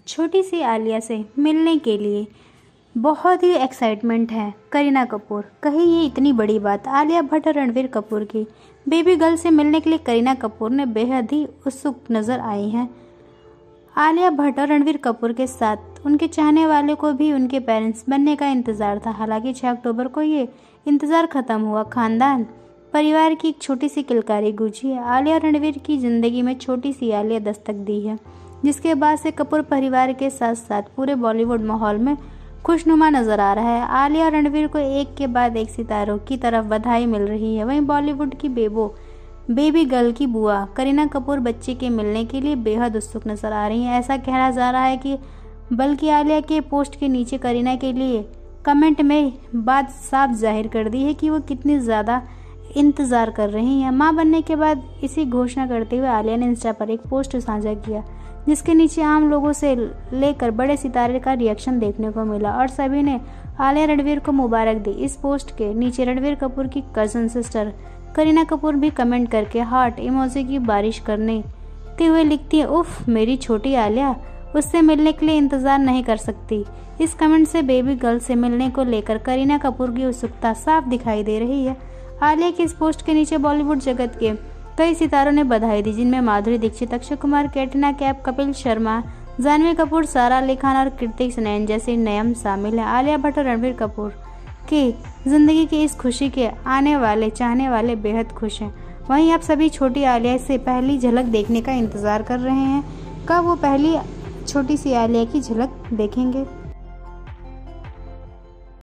छोटी सी आलिया से मिलने के लिए बहुत ही एक्साइटमेंट है करीना कपूर। कहीं ये इतनी बड़ी बात, आलिया भट्ट और रणबीर कपूर की बेबी गर्ल से मिलने के लिए करीना कपूर ने बेहद ही उत्सुक नजर आई हैं। आलिया भट्ट और रणबीर कपूर के साथ उनके चाहने वाले को भी उनके पेरेंट्स बनने का इंतजार था। हालांकि 6 अक्टूबर को ये इंतजार खत्म हुआ। खानदान परिवार की एक छोटी सी किलकारी गूंजी है। आलिया और रणबीर की जिंदगी में छोटी सी आलिया दस्तक दी है, जिसके बाद से कपूर परिवार के साथ साथ पूरे बॉलीवुड माहौल में खुशनुमा नजर आ रहा है। आलिया और रणबीर को एक के बाद एक सितारों की तरफ बधाई मिल रही है। वहीं बॉलीवुड की बेबी गर्ल की बुआ करीना कपूर बच्चे के मिलने के लिए बेहद उत्सुक नजर आ रही हैं। ऐसा कहा जा रहा है कि बल्कि आलिया के पोस्ट के नीचे करीना के लिए कमेंट में बात साफ जाहिर कर दी है कि वो कितनी ज़्यादा इंतज़ार कर रही हैं। मां बनने के बाद इसी घोषणा करते हुए आलिया ने इंस्टा पर एक पोस्ट साझा किया, जिसके नीचे आम लोगों से लेकर बड़े सितारे का रिएक्शन देखने को मिला और सभी ने आलिया रणबीर को मुबारक दी। इस पोस्ट के नीचे रणबीर कपूर की कजन सिस्टर करीना कपूर भी कमेंट करके हार्ट इमोजी की बारिश करते हुए लिखती है, उफ मेरी छोटी आलिया उससे मिलने के लिए इंतजार नहीं कर सकती। इस कमेंट से बेबी गर्ल से मिलने को लेकर करीना कपूर की उत्सुकता साफ दिखाई दे रही है। आलिया की इस पोस्ट के नीचे बॉलीवुड जगत के कई सितारों ने बधाई दी, जिनमें माधुरी दीक्षित, अक्षय कुमार, कैटरीना कैफ, कपिल शर्मा, जानवी कपूर, सारा अली खान और कृतिक सेनन जैसे नयम शामिल हैं। आलिया भट्ट और रणबीर कपूर की जिंदगी की इस खुशी के आने वाले चाहने वाले बेहद खुश हैं। वहीं आप सभी छोटी आलिया से पहली झलक देखने का इंतजार कर रहे हैं। कब वो पहली छोटी सी आलिया की झलक देखेंगे?